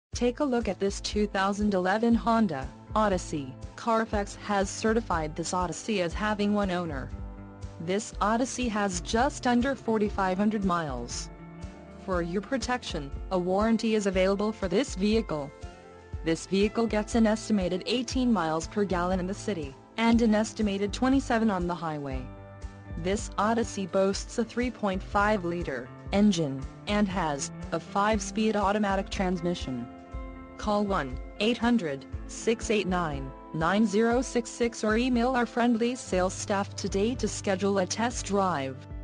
Take a look at this 2011 Honda Odyssey. Carfax has certified this Odyssey as having one owner. This Odyssey has just under 4,500 miles. For your protection, a warranty is available for this vehicle. This vehicle gets an estimated 18 miles per gallon in the city, and an estimated 27 on the highway. This Odyssey boasts a 3.5-liter engine, and has a 5-speed automatic transmission. Call 1-800-689-9066 or email our friendly sales staff today to schedule a test drive.